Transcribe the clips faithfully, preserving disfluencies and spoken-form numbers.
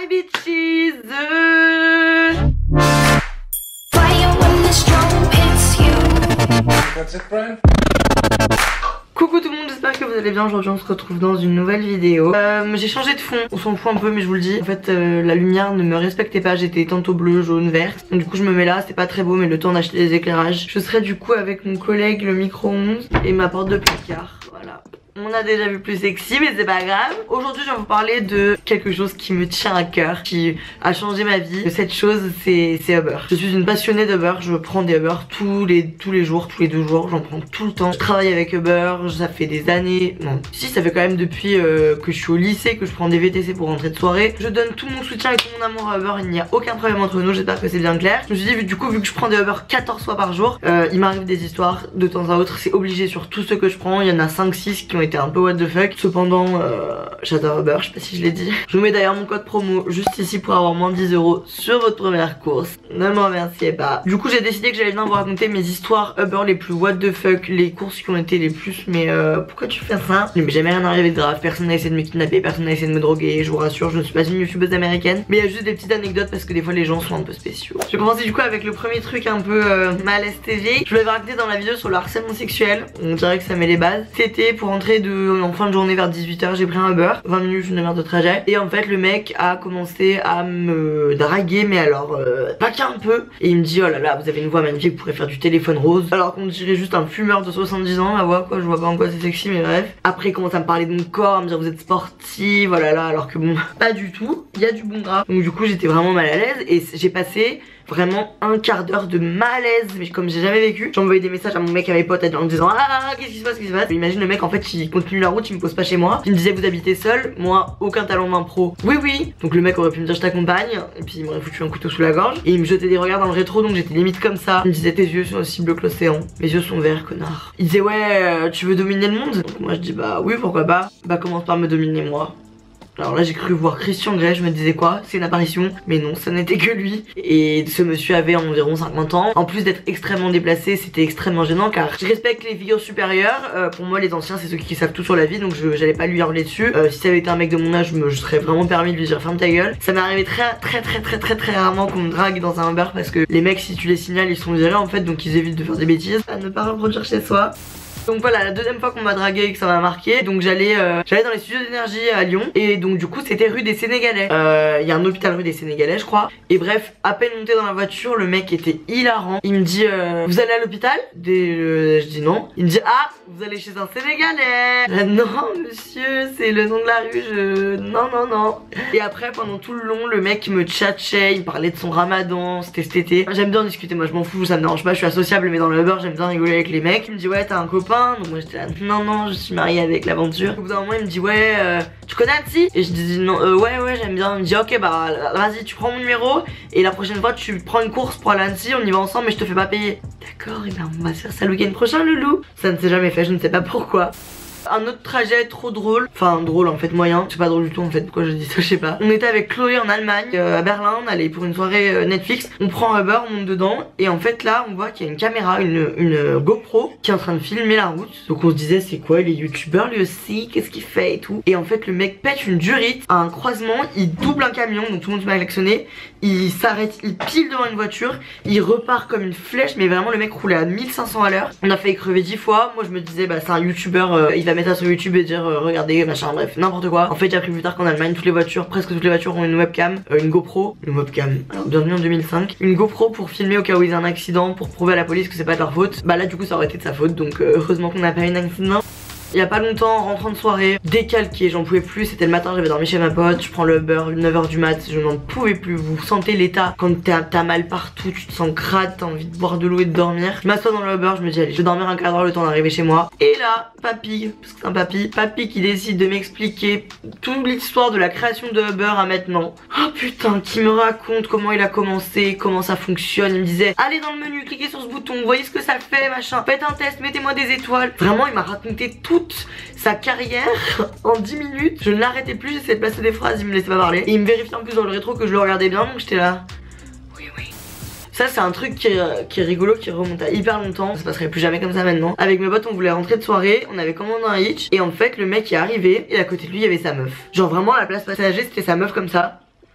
Hi bitches. That's it, Brian? Coucou tout le monde, j'espère que vous allez bien. Aujourd'hui on se retrouve dans une nouvelle vidéo. euh, J'ai changé de fond, on s'en fout un peu mais je vous le dis. En fait euh, la lumière ne me respectait pas, j'étais tantôt bleu, jaune, verte. Donc du coup je me mets là, c'est pas très beau mais le temps d'acheter des éclairages. Je serai du coup avec mon collègue le micro-ondes et ma porte de placard, voilà. On a déjà vu plus sexy mais c'est pas grave. Aujourd'hui je vais vous parler de quelque chose qui me tient à cœur, qui a changé ma vie. Cette chose c'est Uber. Je suis une passionnée d'Uber, je prends des Uber tous les, tous les jours, tous les deux jours, j'en prends tout le temps. Je travaille avec Uber, ça fait des années, non si ça fait quand même depuis euh, que je suis au lycée que je prends des V T C pour rentrer de soirée. Je donne tout mon soutien et tout mon amour à Uber, il n'y a aucun problème entre nous, j'espère que c'est bien clair. Je me suis dit du coup vu que je prends des Uber quatorze fois par jour, euh, il m'arrive des histoires de temps à autre, c'est obligé sur tout ce que je prends, il y en a cinq six qui ont été un peu what the fuck. Cependant euh, j'adore Uber, je sais pas si je l'ai dit. Je vous mets d'ailleurs mon code promo juste ici pour avoir moins dix euros sur votre première course. Ne m'en remerciez pas. Du coup j'ai décidé que j'allais venir vous raconter mes histoires Uber les plus what the fuck, les courses qui ont été les plus. Mais euh, pourquoi tu fais ça? Mais jamais rien arrivé de grave, personne n'a essayé de me kidnapper, personne n'a essayé de me droguer, je vous rassure, je ne suis pas une youtubeuse américaine. Mais il y a juste des petites anecdotes parce que des fois les gens sont un peu spéciaux. Je vais commencer du coup avec le premier truc un peu euh, malaise T V. Je voulais vous raconter dans la vidéo sur le harcèlement sexuel, on dirait que ça met les bases. C'était pour rentrer de, en fin de journée vers dix-huit heures, j'ai pris un Uber, vingt minutes, une heure de trajet. Et en fait le mec a commencé à me draguer, mais alors euh, pas qu'un peu. Et il me dit oh là là vous avez une voix magnifique, vous pourrez faire du téléphone rose. Alors qu'on dirait juste un fumeur de soixante-dix ans, ma voix quoi, je vois pas en quoi c'est sexy mais bref. Après il commence à me parler de mon corps, à me dire vous êtes sportive, oh là là, alors que bon pas du tout, il y a du bon gras. Donc du coup j'étais vraiment mal à l'aise et j'ai passé vraiment un quart d'heure de malaise, mais comme j'ai jamais vécu. J'ai envoyé des messages à mon mec, à mes potes en me disant ah qu'est-ce qui se passe, qu'est-ce qui se passe. Imagine le mec en fait il continue la route, il me pose pas chez moi, il me disait vous habitez seul, moi aucun talent de main pro. Oui oui, donc le mec aurait pu me dire je t'accompagne, et puis il m'aurait foutu un couteau sous la gorge et il me jetait des regards dans le rétro, donc j'étais limite comme ça. Il me disait tes yeux sont aussi bleus que l'océan. Mes yeux sont verts connard. Il disait ouais euh, tu veux dominer le monde. Donc moi je dis bah oui pourquoi pas. Bah commence par me dominer moi. Alors là j'ai cru voir Christian Grey, je me disais quoi, c'est une apparition, mais non ça n'était que lui. Et ce monsieur avait environ cinquante ans. En plus d'être extrêmement déplacé, c'était extrêmement gênant car je respecte les figures supérieures. euh, Pour moi les anciens c'est ceux qui savent tout sur la vie, donc je j'allais pas lui hurler dessus. euh, Si ça avait été un mec de mon âge je, me, je serais vraiment permis de lui dire ferme ta gueule. Ça m'est arrivé très très très très très très rarement qu'on me drague dans un Uber parce que les mecs si tu les signales ils sont virés en fait, donc ils évitent de faire des bêtises. À ne pas reproduire chez soi. Donc voilà, la deuxième fois qu'on m'a dragué et que ça m'a marqué. Donc j'allais euh, j'allais dans les studios d'énergie à Lyon. Et donc du coup c'était rue des Sénégalais. Il euh, y a un hôpital rue des Sénégalais je crois. Et bref, à peine monté dans la voiture, le mec était hilarant. Il me dit euh, vous allez à l'hôpital? euh, Je dis non. Il me dit ah vous allez chez un Sénégalais. euh, Non monsieur, c'est le nom de la rue, je... Non non non. Et après pendant tout le long le mec me tchatchait, il me parlait de son ramadan, c'était cet été. J'aime bien discuter, moi je m'en fous, ça me dérange pas, je suis associable mais dans le Uber j'aime bien rigoler avec les mecs. Il me dit ouais t'as un copain? Donc moi j'étais là non non je suis mariée avec l'aventure. Au bout d'un moment il me dit ouais euh, tu connais Annecy? Et je dis non euh, ouais ouais j'aime bien. Il me dit ok bah vas-y tu prends mon numéro et la prochaine fois tu prends une course pour aller à Annecy, on y va ensemble mais je te fais pas payer. D'accord, et ben on va se faire ça le week-end prochain loulou. Ça ne s'est jamais fait, je ne sais pas pourquoi. Un autre trajet trop drôle, enfin drôle en fait moyen, c'est pas drôle du tout en fait, pourquoi je dis ça je sais pas. On était avec Chloé en Allemagne, euh, à Berlin, on allait pour une soirée euh, Netflix. On prend un Uber, on monte dedans et en fait là on voit qu'il y a une caméra, une, une GoPro qui est en train de filmer la route. Donc on se disait c'est quoi, il est youtubeur lui aussi, qu'est-ce qu'il fait et tout. Et en fait le mec pète une durite à un croisement, il double un camion, donc tout le monde se met à klaxonner. Il s'arrête, il pile devant une voiture, il repart comme une flèche, mais vraiment le mec roulait à mille cinq cents à l'heure. On a failli crever dix fois, moi je me disais bah c'est un youtubeur, euh, il va mettre ça sur YouTube et dire euh, regardez machin, bref n'importe quoi. En fait j'ai appris plus tard qu'en Allemagne toutes les voitures, presque toutes les voitures ont une webcam, euh, une GoPro, une webcam, alors bienvenue en deux mille cinq, une GoPro pour filmer au cas où il y a un accident, pour prouver à la police que c'est pas de leur faute. Bah là du coup ça aurait été de sa faute, donc euh, heureusement qu'on n'a pas eu un accident. Il y a pas longtemps, en rentrant de soirée, décalqué, j'en pouvais plus, c'était le matin, j'avais dormi chez ma pote, je prends le Uber, neuf heures du mat, je n'en pouvais plus. Vous sentez l'état quand t'as mal partout, tu te sens crade, t'as envie de boire de l'eau et de dormir. Je m'assois dans le Uber, je me dis allez, je vais dormir un quart d'heure le temps d'arriver chez moi. Et là, papy, parce que c'est un papy, papy qui décide de m'expliquer toute l'histoire de la création de Uber à maintenant. Oh putain, qui me raconte comment il a commencé, comment ça fonctionne. Il me disait allez dans le menu, cliquez sur ce bouton, voyez ce que ça fait, machin, faites un test, mettez-moi des étoiles. Vraiment il m'a raconté toute sa carrière en dix minutes. Je ne l'arrêtais plus, j'essayais de placer des phrases, il me laissait pas parler. Et il me vérifiait en plus dans le rétro que je le regardais bien, donc j'étais là oui oui. Ça c'est un truc qui est, qui est rigolo, qui remonte à hyper longtemps. Ça passerait plus jamais comme ça maintenant. Avec mes potes on voulait rentrer de soirée, on avait commandé un hitch. Et en fait le mec est arrivé et à côté de lui il y avait sa meuf. Genre vraiment à la place passager c'était sa meuf comme ça.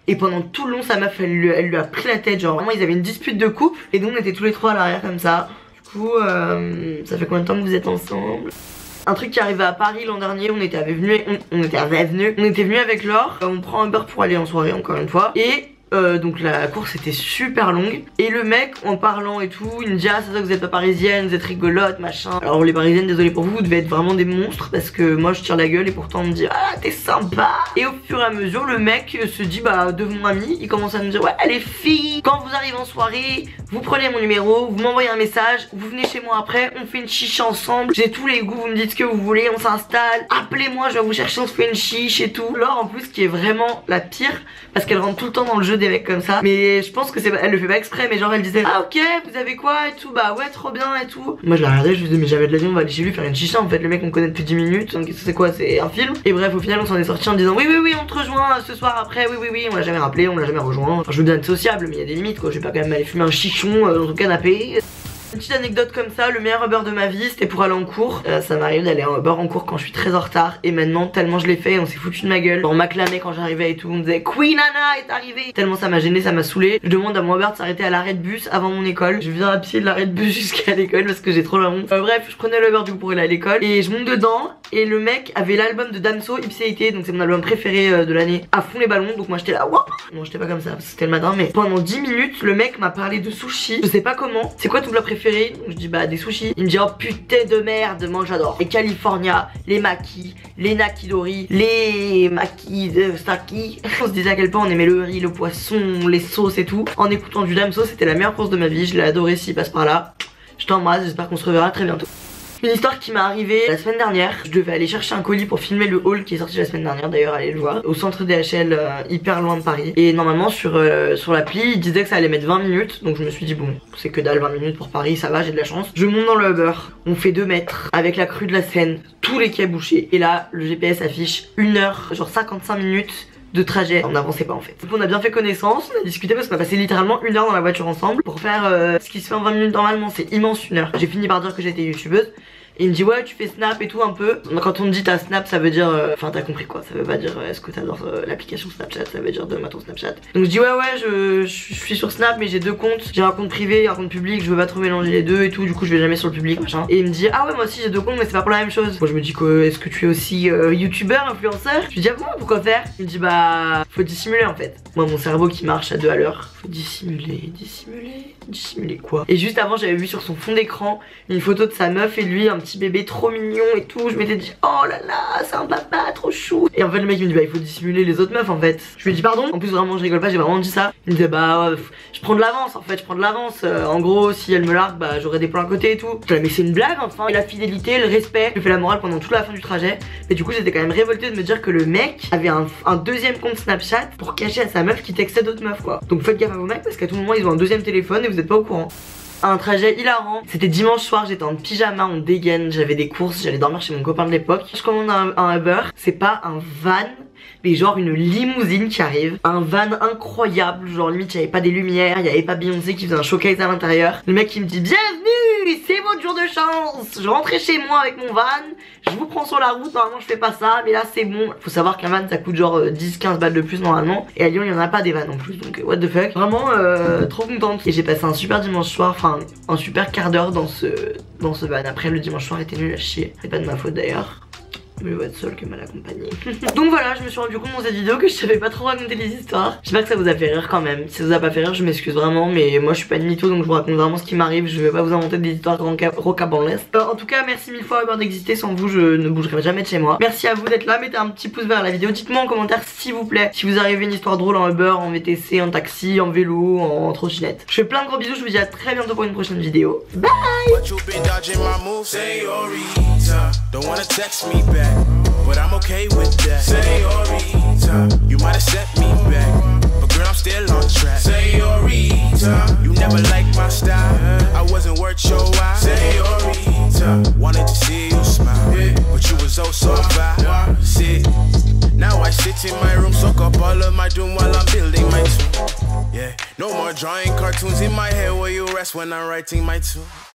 Et pendant tout le long sa meuf elle lui, elle lui a pris la tête. Genre vraiment ils avaient une dispute de couple. Et donc on était tous les trois à l'arrière comme ça. Du coup euh, ça fait combien de temps que vous êtes ensemble? Un truc qui arrivait à Paris l'an dernier, on était venu, on, on était venu, on était venu avec Laure. On prend un Uber pour aller en soirée encore une fois. Et Euh, donc la course était super longue. Et le mec en parlant et tout, il me dit ah c'est ça que vous êtes pas parisienne, vous êtes rigolote machin. Alors les parisiennes désolé pour vous, vous devez être vraiment des monstres. Parce que moi je tire la gueule et pourtant on me dit ah t'es sympa. Et au fur et à mesure le mec se dit bah devant mon ami, il commence à me dire ouais les filles, quand vous arrivez en soirée, vous prenez mon numéro, vous m'envoyez un message, vous venez chez moi après, on fait une chiche ensemble, j'ai tous les goûts, vous me dites ce que vous voulez, on s'installe, appelez-moi, je vais vous chercher, on se fait une chiche et tout. Laure en plus qui est vraiment la pire parce qu'elle rentre tout le temps dans le jeu des mecs comme ça. Mais je pense que c'est, elle le fait pas exprès, mais genre elle disait ah ok vous avez quoi et tout, bah ouais trop bien et tout. Moi je la regardais, je lui disais mais j'avais de l'avion, on va aller chez lui faire une chicha. En fait le mec on connaît depuis dix minutes, donc c'est quoi, c'est un film. Et bref au final on s'en est sorti en disant oui oui oui on te rejoint ce soir après, oui oui oui, on l'a jamais rappelé, on l'a jamais rejoint. Enfin je veux bien être sociable mais il y a des limites quoi, je vais pas quand même aller fumer un chichon euh, dans ton canapé. Une petite anecdote comme ça, le meilleur Uber de ma vie c'était pour aller en cours. euh, Ça m'arrive d'aller en Uber en cours quand je suis très en retard. Et maintenant tellement je l'ai fait, on s'est foutu de ma gueule. On m'acclamait quand j'arrivais et tout, on me disait Queen Anna est arrivée. Tellement ça m'a gêné, ça m'a saoulé. Je demande à mon Uber de s'arrêter à l'arrêt de bus avant mon école. Je viens à pied de l'arrêt de bus jusqu'à l'école parce que j'ai trop la honte. euh, Bref je prenais le Uber du coup pour aller à l'école. Et je monte dedans et le mec avait l'album de Damso Ipséité. Donc c'est mon album préféré euh, de l'année, à fond les ballons. Donc moi j'étais là wouah. Non j'étais pas comme ça parce que c'était le matin. Mais pendant dix minutes le mec m'a parlé de sushi. Je sais pas comment. C'est quoi ton plat préféré? Donc je dis bah des sushis. Il me dit oh putain de merde, moi j'adore les California, les makis, les nakidori, les makis de saki. On se disait à quel point on aimait le riz, le poisson, les sauces et tout. En écoutant du Damso, c'était la meilleure course de ma vie. Je l'ai adoré s'il passe par là. Je t'embrasse, j'espère qu'on se reverra très bientôt. Une histoire qui m'est arrivée la semaine dernière. Je devais aller chercher un colis pour filmer le haul qui est sorti la semaine dernière, d'ailleurs allez le voir, au centre D H L euh, hyper loin de Paris. Et normalement sur, euh, sur l'appli il disait que ça allait mettre vingt minutes. Donc je me suis dit bon c'est que dalle, vingt minutes pour Paris, ça va, j'ai de la chance. Je monte dans le Uber, on fait deux mètres avec la crue de la Seine, tous les quais bouchés. Et là le G P S affiche une heure, genre cinquante-cinq minutes de trajet, on n'avançait pas en fait. Donc on a bien fait connaissance, on a discuté parce qu'on a passé littéralement une heure dans la voiture ensemble pour faire euh, ce qui se fait en vingt minutes normalement, c'est immense une heure. J'ai fini par dire que j'étais youtubeuse. Et il me dit ouais tu fais Snap et tout un peu. Quand on te dit t'as Snap ça veut dire euh, enfin t'as compris quoi, ça veut pas dire euh, est-ce que t'adores euh, l'application Snapchat, ça veut dire donne-moi ton Snapchat. Donc je dis ouais ouais je, je suis sur Snap mais j'ai deux comptes, j'ai un compte privé et un compte public, je veux pas trop mélanger les deux et tout, du coup je vais jamais sur le public machin. Et il me dit ah ouais moi aussi j'ai deux comptes mais c'est pas pour la même chose. Moi je me dis que est-ce que tu es aussi euh, youtubeur, influenceur? Je lui dis ah bon pourquoi faire? Il me dit bah faut dissimuler en fait. Moi mon cerveau qui marche à deux à l'heure, faut dissimuler, dissimuler, dissimuler quoi. Et juste avant j'avais vu sur son fond d'écran une photo de sa meuf et lui, un petit bébé trop mignon et tout. Je m'étais dit oh là là c'est un papa trop chou. Et en fait le mec il me dit bah il faut dissimuler les autres meufs en fait. Je lui ai dit pardon. En plus vraiment je rigole pas, j'ai vraiment dit ça. Il me disait bah euh, je prends de l'avance en fait, je prends de l'avance. euh, En gros si elle me largue bah j'aurai des plans à côté et tout. Je dis mais c'est une blague enfin. Et la fidélité, le respect. Je fais la morale pendant toute la fin du trajet. Mais du coup j'étais quand même révoltée de me dire que le mec avait un, un deuxième compte Snapchat pour cacher à sa meuf qui textait d'autres meufs quoi. Donc faites gaffe à vos mecs parce qu'à tout moment ils ont un deuxième téléphone et vous êtes pas au courant. Un trajet hilarant, c'était dimanche soir, j'étais en pyjama, en dégaine, j'avais des courses, j'allais dormir chez mon copain de l'époque. Je commande un, un Uber, c'est pas un van, mais genre une limousine qui arrive. Un van incroyable, genre limite il y avait pas des lumières, il y avait pas Beyoncé qui faisait un showcase à l'intérieur. Le mec qui me dit bienvenue, c'est votre jour de chance. Je rentrais chez moi avec mon van, je vous prends sur la route, normalement je fais pas ça, mais là c'est bon. Faut savoir qu'un van ça coûte genre dix quinze balles de plus normalement. Et à Lyon il y en a pas des vannes en plus, donc what the fuck. Vraiment euh, trop contente. Et j'ai passé un super dimanche soir, enfin un super quart d'heure dans ce, dans ce van. Après le dimanche soir était nul à chier, c'est pas de ma faute d'ailleurs. Le votre seul que mal accompagné. Donc voilà, je me suis rendu compte dans cette vidéo que je savais pas trop raconter les histoires. J'espère que ça vous a fait rire quand même. Si ça vous a pas fait rire, je m'excuse vraiment, mais moi je suis pas une mytho donc je vous raconte vraiment ce qui m'arrive. Je vais pas vous inventer des histoires rocabanlesques. Euh, en tout cas, merci mille fois Uber d'exister. Sans vous, je ne bougerai jamais de chez moi. Merci à vous d'être là. Mettez un petit pouce vers la vidéo. Dites-moi en commentaire s'il vous plaît si vous arrivez une histoire drôle en Uber, en V T C, en taxi, en vélo, en trottinette. Je fais plein de gros bisous. Je vous dis à très bientôt pour une prochaine vidéo. Bye. But I'm okay with that. Señorita, you might have set me back, but girl, I'm still on track. Señorita, you never liked my style. I wasn't worth your while. Señorita, wanted to see you smile, but you was oh so fine. Sit. Now I sit in my room, soak up all of my doom while I'm building my tune. Yeah, no more drawing cartoons in my head where you rest when I'm writing my tune.